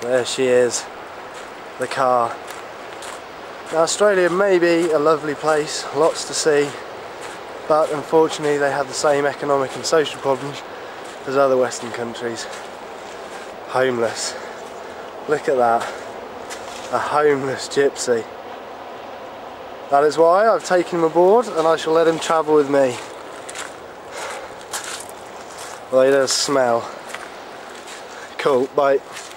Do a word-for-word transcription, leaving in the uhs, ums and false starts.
There she is, the car. Now, Australia may be a lovely place, lots to see, but unfortunately they have the same economic and social problems as other Western countries. Homeless. Look at that. A homeless gypsy. That is why I've taken him aboard and I shall let him travel with me. Well, he does smell. Cool, bye.